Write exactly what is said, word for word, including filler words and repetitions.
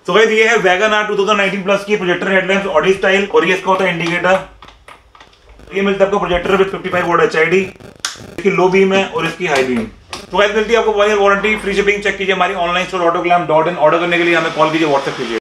तो गाइस ये है Wagon R twenty nineteen plus की प्रोजेक्टर हेडलैम्प्स ऑडी स्टाइल, और ये इसका होता है इंडिकेटर। ये मिलता है आपको projector with fifty five volt HID, इसकी लो बीम है और इसकी हाई बीम। तो गाइस मिलती है आपको one year warranty, free shipping. Check कीजिए हमारी online store Autoglam dot in. Order करने के लिए हमें कॉल कीजिए, व्हाट्सएप कीजिए।